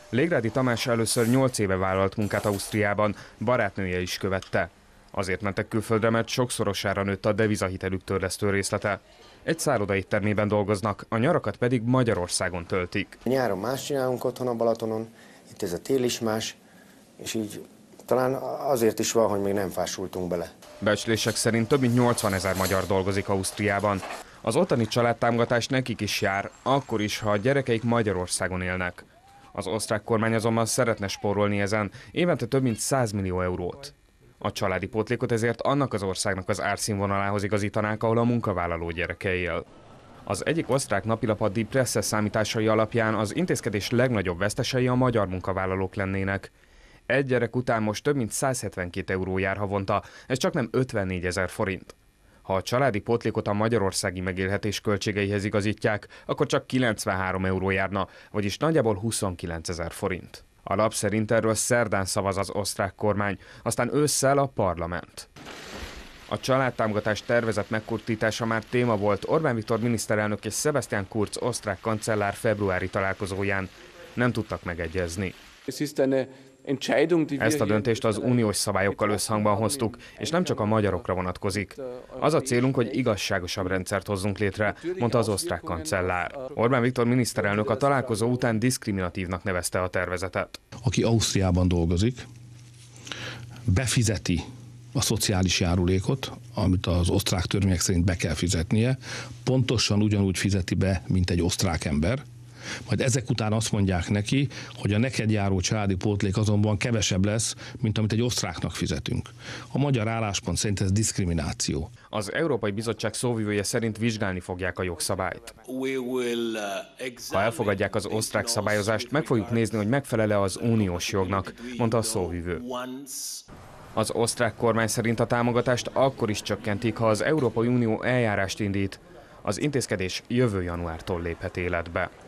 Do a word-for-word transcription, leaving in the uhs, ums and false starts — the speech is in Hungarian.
Légrádi Tamás először nyolc éve vállalt munkát Ausztriában, barátnője is követte. Azért mentek külföldre, mert sokszorosára nőtt a devizahitelük törlesztő részlete. Egy szállodaéttermében dolgoznak, a nyarakat pedig Magyarországon töltik. Nyáron más csinálunk otthon a Balatonon, itt ez a tél is más, és így talán azért is van, hogy még nem fásultunk bele. Becslések szerint több mint nyolcvanezer magyar dolgozik Ausztriában. Az ottani családtámogatás nekik is jár, akkor is, ha a gyerekeik Magyarországon élnek. Az osztrák kormány azonban szeretne spórolni ezen, évente több mint száz millió eurót. A családi pótlékot ezért annak az országnak az árszínvonalához igazítanák, ahol a munkavállaló gyereke él. Az egyik osztrák napilap a Die Presse számításai alapján az intézkedés legnagyobb vesztesei a magyar munkavállalók lennének. Egy gyerek után most több mint száz hetvenkét euró jár havonta, ez csak nem ötvennégyezer forint. Ha a családi pótlékot a magyarországi megélhetés költségeihez igazítják, akkor csak kilencvenhárom euró járna, vagyis nagyjából huszonkilencezer forint. A lap szerint erről szerdán szavaz az osztrák kormány, aztán ősszel a parlament. A családtámogatás tervezett megkurtítása már téma volt Orbán Viktor miniszterelnök és Sebastian Kurz osztrák kancellár februári találkozóján. Nem tudtak megegyezni. Ezt a döntést az uniós szabályokkal összhangban hoztuk, és nem csak a magyarokra vonatkozik. Az a célunk, hogy igazságosabb rendszert hozzunk létre, mondta az osztrák kancellár. Orbán Viktor miniszterelnök a találkozó után diszkriminatívnak nevezte a tervezetet. Aki Ausztriában dolgozik, befizeti a szociális járulékot, amit az osztrák törvények szerint be kell fizetnie, pontosan ugyanúgy fizeti be, mint egy osztrák ember. Majd ezek után azt mondják neki, hogy a neked járó családi pótlék azonban kevesebb lesz, mint amit egy osztráknak fizetünk. A magyar álláspont szerint ez diszkrimináció. Az Európai Bizottság szóvivője szerint vizsgálni fogják a jogszabályt. Ha elfogadják az osztrák szabályozást, meg fogjuk nézni, hogy megfelel-e az uniós jognak, mondta a szóvivő. Az osztrák kormány szerint a támogatást akkor is csökkentik, ha az Európai Unió eljárást indít. Az intézkedés jövő januártól léphet életbe.